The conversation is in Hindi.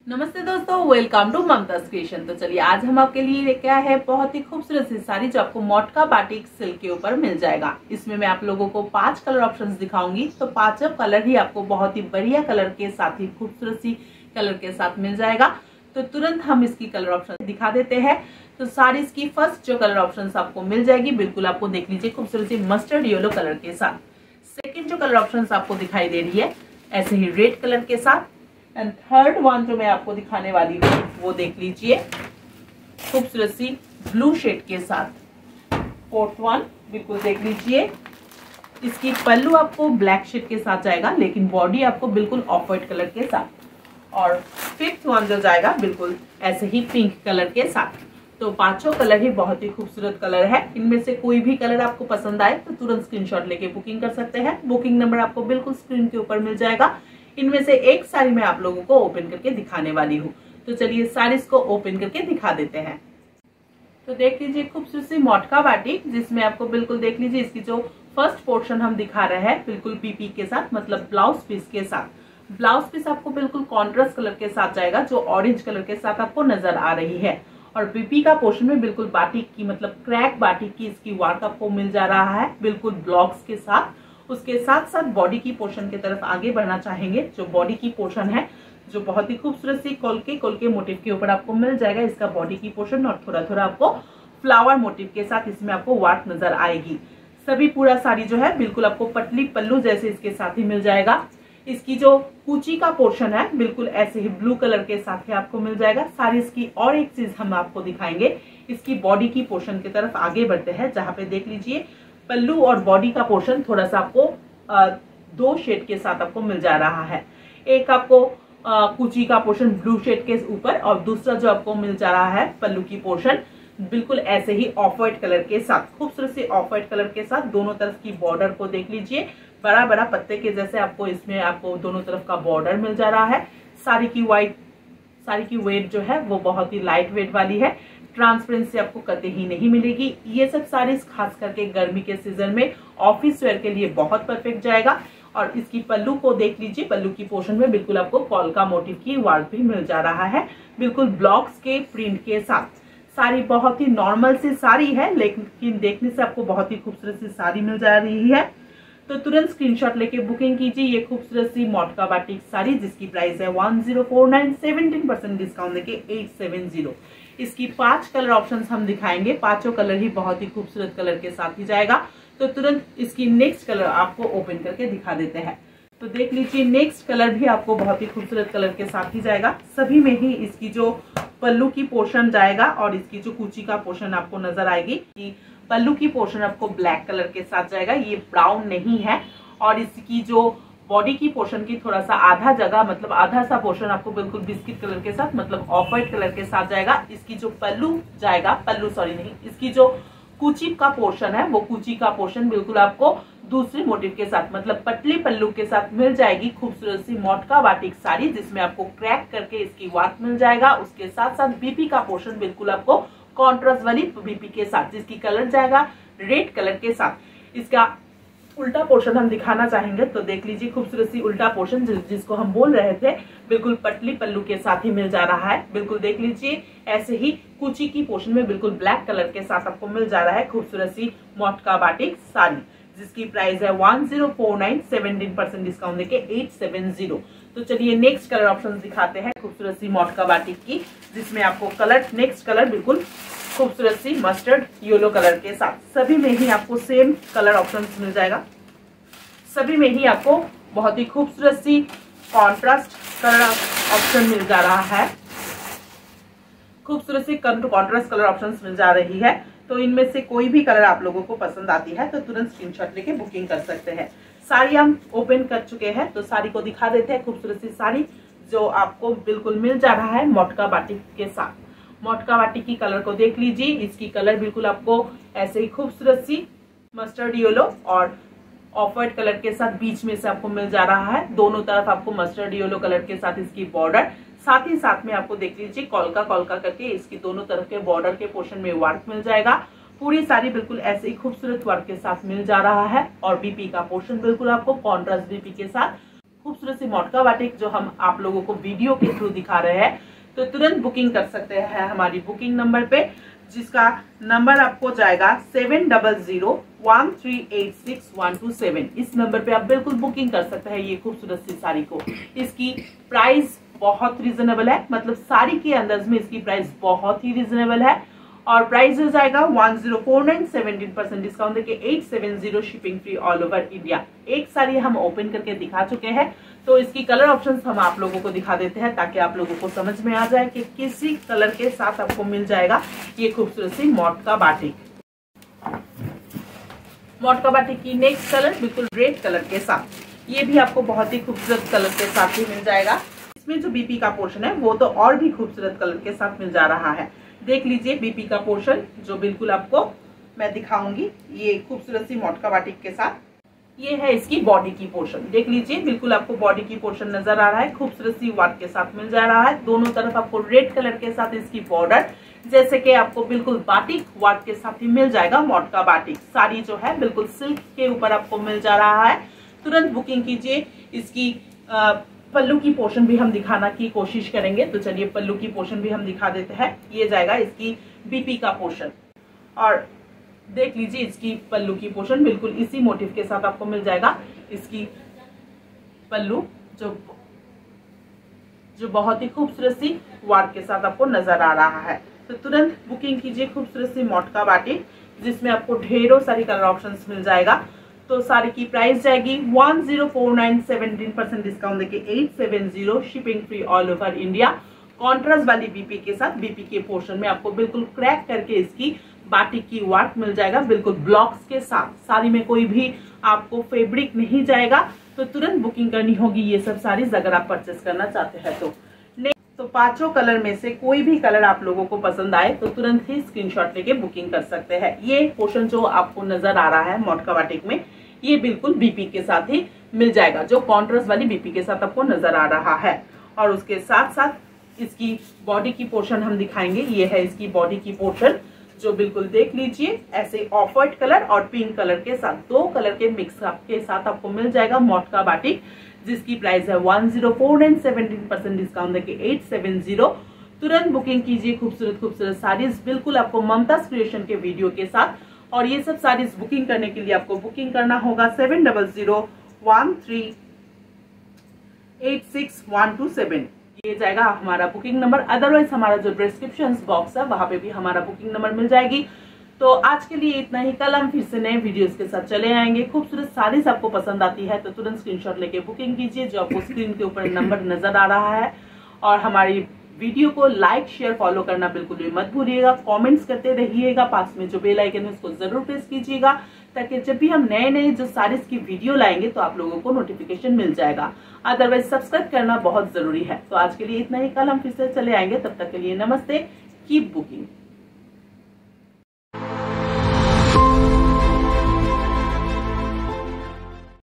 नमस्ते दोस्तों, वेलकम टू ममताज क्रिएशन। तो चलिए आज हम आपके लिए लेके आए हैं बहुत ही खूबसूरत सी साड़ी जो आपको मटका बाटिक सिल्क के ऊपर मिल जाएगा। इसमें मैं आप लोगों को 5 कलर ऑप्शंस दिखाऊंगी। तो पांचों कलर ही आपको बहुत ही बढ़िया कलर के साथ ही खूबसूरत सी कलर के साथ मिल जाएगा। तो तुरंत हम इसकी कलर ऑप्शन दिखा देते हैं। तो साड़ी इसकी फर्स्ट जो कलर ऑप्शन आपको मिल जाएगी, बिल्कुल आपको देख लीजिए खूबसूरत सी मस्टर्ड येलो कलर के साथ। सेकेंड जो कलर ऑप्शन आपको दिखाई दे रही है ऐसे ही रेड कलर के साथ। एंड थर्ड वन जो मैं आपको दिखाने वाली हूँ वो देख लीजिए खूबसूरत सी ब्लू शेड के साथ। फोर्थ वन बिल्कुल देख लीजिए, इसकी पल्लू आपको ब्लैक शेड के साथ जाएगा लेकिन बॉडी आपको बिल्कुल ऑफ व्हाइट कलर के साथ। और फिफ्थ वन जो जाएगा बिल्कुल ऐसे ही पिंक कलर के साथ। तो पांचों कलर ही बहुत ही खूबसूरत कलर है। इनमें से कोई भी कलर आपको पसंद आए तो तुरंत स्क्रीनशॉट लेके बुकिंग कर सकते हैं। बुकिंग नंबर आपको बिल्कुल स्क्रीन के ऊपर मिल जाएगा। इनमें से एक साड़ी मैं आप लोगों को ओपन करके दिखाने वाली हूँ। तो चलिए साड़ीज को ओपन करके दिखा देते हैं। तो देख लीजिए खूबसूरत सी मटका बाटिक, जिसमें आपको बिल्कुल देख लीजिए इसकी जो फर्स्ट पोर्शन हम दिखा रहे हैं बिल्कुल पीपी के साथ, मतलब ब्लाउज पीस के साथ। ब्लाउज पीस आपको बिल्कुल कॉन्ट्रास्ट कलर के साथ जाएगा जो ऑरेंज कलर के साथ आपको नजर आ रही है। और पीपी का पोर्शन में बिल्कुल बाटिक की मतलब क्रैक बाटिक की इसकी वर्क आपको मिल जा रहा है बिल्कुल ब्लॉक्स के साथ। उसके साथ साथ बॉडी की पोर्शन की तरफ आगे बढ़ना चाहेंगे। जो बॉडी की पोर्शन है जो बहुत ही खूबसूरत सी कोलके मोटिव के ऊपर आपको मिल जाएगा इसका बॉडी की पोर्शन। और थोड़ा थोड़ा आपको फ्लावर मोटिव के साथ इसमें आपको वर्क नजर आएगी। सभी पूरा साड़ी जो है बिल्कुल आपको पतली पल्लू जैसे इसके साथ ही मिल जाएगा। इसकी जो कूची का पोर्शन है बिल्कुल ऐसे ही ब्लू कलर के साथ ही आपको मिल जाएगा। सारी इसकी और एक चीज हम आपको दिखाएंगे, इसकी बॉडी की पोर्शन की तरफ आगे बढ़ते हैं जहाँ पे देख लीजिए पल्लू और बॉडी का पोर्शन थोड़ा सा आपको दो शेड के साथ आपको मिल जा रहा है। एक आपको कुची का पोर्शन ब्लू शेड के ऊपर और दूसरा जो आपको मिल जा रहा है पल्लू की पोर्शन बिल्कुल ऐसे ही ऑफ व्हाइट कलर के साथ, खूबसूरत से ऑफ व्हाइट कलर के साथ। दोनों तरफ की बॉर्डर को देख लीजिए, बड़ा बड़ा पत्ते के जैसे आपको इसमें आपको दोनों तरफ का बॉर्डर मिल जा रहा है। साड़ी की वेट जो है वो बहुत ही लाइट वेट वाली है। ट्रांसपेरेंसी आपको कतई ही नहीं मिलेगी। ये सब साड़ीज खास करके गर्मी के सीजन में ऑफिस वेयर के लिए बहुत परफेक्ट जाएगा। और इसकी पल्लू को देख लीजिए, पल्लू की पोर्शन में बिल्कुल आपको कॉलका मोटिव की वर्क भी मिल जा रहा है बिल्कुल ब्लॉक्स के प्रिंट के साथ। साड़ी बहुत ही नॉर्मल सी साड़ी है लेकिन देखने से आपको बहुत ही खूबसूरत सी साड़ी मिल जा रही है। तो तुरंत स्क्रीनशॉट लेके बुकिंग कीजिए ये खूबसूरत सी मटका बाटिक साड़ी जिसकी प्राइस है 1049, 17% डिस्काउंट देके 870। इसकी 5 कलर ऑप्शंस हम दिखाएंगे। पांचों कलर ही बहुत ही खूबसूरत कलर के साथ ही जाएगा। तो तुरंत इसकी नेक्स्ट कलर आपको ओपन करके दिखा देते हैं। तो देख लीजिए नेक्स्ट कलर भी आपको बहुत ही खूबसूरत कलर के साथ ही जाएगा। सभी में ही इसकी जो पल्लू की पोर्शन जाएगा और इसकी जो कूची का पोर्शन आपको नजर आएगी। पल्लू की पोर्शन आपको ब्लैक कलर के साथ जाएगा, ये ब्राउन नहीं है। और इसकी जो बॉडी की पोर्शन की थोड़ा सा आधा जगह मतलब आधा सा पोर्शन आपको बिल्कुल बिस्किट कलर के साथ मतलब ऑफ व्हाइट कलर के साथ जाएगा। इसकी जो पल्लू जाएगा, इसकी जो कूची का पोर्शन है वो कूची का पोर्शन बिल्कुल आपको दूसरे मोटिव के साथ मतलब पतली पल्लू के साथ मिल जाएगी। खूबसूरत सी मटका बाटिक साड़ी जिसमें आपको क्रैक करके इसकी वर्क मिल जाएगा। उसके साथ साथ बीपी का पोर्शन बिल्कुल आपको कॉन्ट्रास्ट वाली बीपी के साथ, जिसकी कलर जाएगा रेड कलर के साथ। इसका उल्टा पोर्शन हम दिखाना चाहेंगे तो देख लीजिए खूबसूरत सी उल्टा पोर्शन जिसको हम बोल रहे थे बिल्कुल पतली पल्लू के साथ ही मिल जा रहा है। बिल्कुल देख लीजिए ऐसे ही कुची की पोर्शन में बिल्कुल ब्लैक कलर के साथ आपको मिल जा रहा है खूबसूरत सी मटका बाटिक साड़ी जिसकी प्राइस है 1049, 17% डिस्काउंट देके 870। तो चलिए नेक्स्ट कलर ऑप्शन दिखाते हैं खूबसूरत सी मटका बाटिक की, जिसमें आपको नेक्स्ट कलर बिल्कुल खूबसूरत सी मस्टर्ड येलो कलर के साथ। सभी में ही आपको सेम कलर ऑप्शन मिल जाएगा। सभी में ही आपको बहुत ही खूबसूरत सी कॉन्ट्रास्ट कलर ऑप्शन मिल जा रहा है। खूबसूरत सी कॉन्ट्रास्ट कलर ऑप्शन मिल जा रही है। तो इनमें से कोई भी कलर आप लोगों को पसंद आती है तो तुरंत स्क्रीनशॉट लेके बुकिंग कर सकते हैं। साड़ी हम ओपन कर चुके हैं तो साड़ी को दिखा देते हैं। खूबसूरत सी साड़ी जो आपको बिल्कुल मिल जा रहा है मटका बाटिक के साथ। मटका बाटिक की कलर को देख लीजिए, इसकी कलर बिल्कुल आपको ऐसे ही खूबसूरत सी मस्टर्ड येलो और ऑफ व्हाइट कलर के साथ बीच में से आपको मिल जा रहा है। दोनों तरफ आपको मस्टर्ड येलो कलर के साथ इसकी बॉर्डर, साथ ही साथ में आपको देख लीजिए कॉलका करके इसकी दोनों तरफ के बॉर्डर के पोर्शन में वर्क मिल जाएगा। पूरी साड़ी बिल्कुल ऐसे ही खूबसूरत वर्क के साथ मिल जा रहा है। और बीपी का पोर्शन बिल्कुल आपको कॉन्ट्रास्ट बीपी के साथ खूबसूरत सी मॉटका बाटिक जो हम आप लोगों को वीडियो के थ्रू दिखा रहे हैं, तो तुरंत बुकिंग कर सकते हैं हमारी बुकिंग नंबर पे, जिसका नंबर आपको जाएगा 7001386127। इस नंबर पे आप बिल्कुल बुकिंग कर सकते हैं ये खूबसूरत सी साड़ी को। इसकी प्राइस बहुत रीजनेबल है, मतलब साड़ी के अंदाज में इसकी प्राइस बहुत ही रीजनेबल है और प्राइस हो जाएगा 1049, 17% डिस्काउंट देके 870, shipping free all over India. एक साड़ी हम ओपन करके दिखा चुके हैं, तो इसकी कलर ऑप्शंस हम आप लोगों को दिखा देते हैं ताकि आप लोगों को समझ में आ जाए कि किसी कलर के साथ आपको मिल जाएगा ये खूबसूरत सी मॉटका बाटिक। मॉटका बाटिक की नेक्स्ट कलर बिल्कुल रेड कलर के साथ, ये भी आपको बहुत ही खूबसूरत कलर के साथ ही मिल जाएगा। इसमें जो बीपी का पोर्शन है वो तो और भी खूबसूरत कलर के साथ मिल जा रहा है। देख लीजिए बीपी का पोर्शन जो बिल्कुल आपको मैं दिखाऊंगी ये खूबसूरत सी मॉटका बाटिक के साथ। ये है इसकी बॉडी की पोर्शन, देख लीजिए बिल्कुल आपको बॉडी की पोर्शन नजर आ रहा है, खूबसूरत सी वर्क के साथ मिल जा रहा है। दोनों तरफ आपको रेड कलर के साथ इसकी बॉर्डर, जैसे कि आपको बिल्कुल बाटिक वर्क के साथ ही मिल जाएगा मॉटका बाटिक। साड़ी जो है बिल्कुल सिल्क के ऊपर आपको मिल जा रहा है। तुरंत बुकिंग कीजिए। इसकी पल्लू की पोर्शन भी हम दिखाना की कोशिश करेंगे, तो चलिए पल्लू की पोर्शन भी हम दिखा देते हैं। ये जाएगा इसकी बीपी का पोर्शन और देख लीजिए इसकी पल्लू की पोर्शन बिल्कुल इसी मोटिव के साथ आपको मिल जाएगा। इसकी पल्लू जो बहुत ही खूबसूरत सी वर्क के साथ आपको नजर आ रहा है। तो तुरंत बुकिंग कीजिए खूबसूरत सी मॉटका बाटिक, जिसमें आपको ढेरों सारी कलर ऑप्शंस मिल जाएगा। तो साड़ी की प्राइस जाएगी 1049, 17% डिस्काउंट देके 870, shipping free all over India. Contrast वाली बीपी के साथ, बीपी के पोर्शन में आपको बिल्कुल क्रैक करके इसकी बाटिक की वर्क मिल जाएगा, बिल्कुल ब्लॉक्स के साथ। साड़ी में कोई भी आपको फैब्रिक नहीं जाएगा। तो तुरंत बुकिंग करनी होगी ये सब साड़ीज अगर आप परचेस करना चाहते हैं तो पांचों कलर में से कोई भी कलर आप लोगों को पसंद आए तो तुरंत ही स्क्रीनशॉट लेके बुकिंग कर सकते हैं। ये पोर्शन जो आपको नजर आ रहा है मॉटका बाटिक में, ये बिल्कुल बीपी के साथ ही मिल जाएगा, जो कॉन्ट्रास्ट वाली बीपी के साथ आपको नजर आ रहा है। और उसके साथ साथ इसकी बॉडी की पोर्शन हम दिखाएंगे। ये है इसकी बॉडी की पोर्शन जो बिल्कुल देख लीजिए ऐसे ऑफ व्हाइट कलर और पिंक कलर के साथ, दो कलर के मिक्स के साथ आपको मिल जाएगा मॉटका बाटिक, जिसकी प्राइस है 1049, 17% डिस्काउंट देके 870। तुरंत बुकिंग कीजिए खूबसूरत खूबसूरत साड़ीज बिल्कुल आपको ममता क्रिएशन के वीडियो के साथ। और ये सब साड़ीज बुकिंग करने के लिए आपको बुकिंग करना होगा 7001386127। ये जाएगा हमारा बुकिंग नंबर। अदरवाइज हमारा जो डिस्क्रिप्शन बॉक्स है वहां पे भी हमारा बुकिंग नंबर मिल जाएगी। तो आज के लिए इतना ही। कल हम फिर से नए वीडियोस के साथ चले आएंगे। खूबसूरत साड़ीज आपको पसंद आती है तो तुरंत स्क्रीनशॉट लेके बुकिंग कीजिए, जो आपको स्क्रीन के ऊपर नंबर नजर आ रहा है। और हमारी वीडियो को लाइक शेयर फॉलो करना बिल्कुल भी मत भूलिएगा। कमेंट्स करते रहिएगा, पास में जो बेल आइकन है उसको जरूर प्रेस कीजिएगा, ताकि जब भी हम नए नए जो साड़ीज की वीडियो लाएंगे तो आप लोगों को नोटिफिकेशन मिल जाएगा। अदरवाइज सब्सक्राइब करना बहुत जरूरी है। तो आज के लिए इतना ही। कल हम फिर से चले आएंगे, तब तक के लिए नमस्ते, कीप बुकिंग।